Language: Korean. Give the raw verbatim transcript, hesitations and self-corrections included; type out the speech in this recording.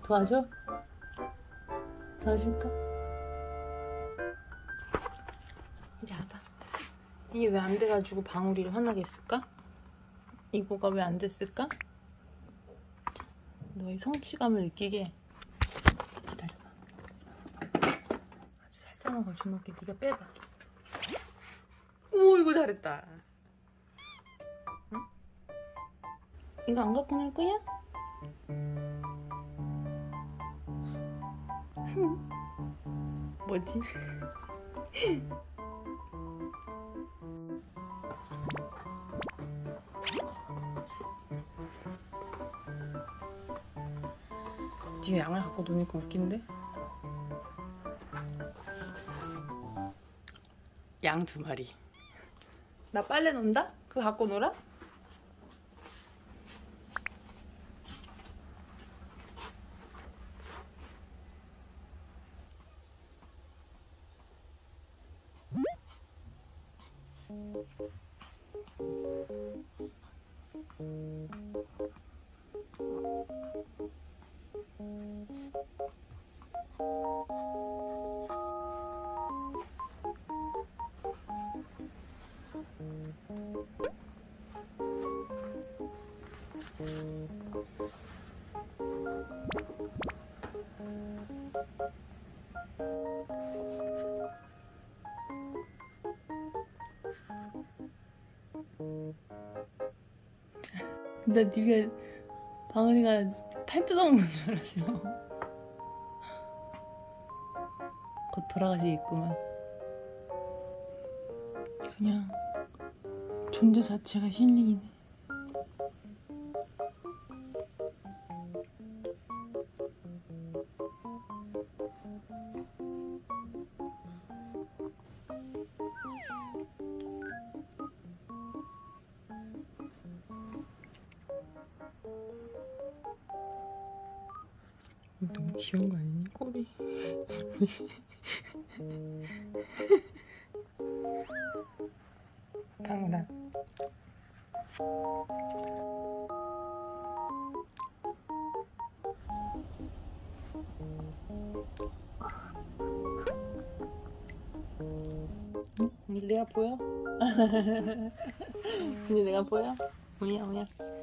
도와줘? 도와줄까? 이리 와봐. 이게 왜 안 돼가지고 방울이를 화나게 했을까? 이거가 왜 안 됐을까? 자, 너의 성취감을 느끼게 기다려봐. 아주 살짝만 걸쳐놓을게. 네가 빼봐. 오, 이거 잘했다. 응? 이거 안 갖고 놀 거야? 뭐지? 뒤에 양을 갖고 노니까 웃긴데? 양 두 마리. 나 빨래 논다? 그거 갖고 놀아? 나 네가 방울이가 팔 뜯어먹는 줄 알았어. 곧 돌아가시겠구만. 그냥 존재 자체가 힐링이네. 너무 귀여운 거 아니니? 꼬리. 방울아. 응? 이제 내가 보여? 이제 내가 보여? 오냐 오냐.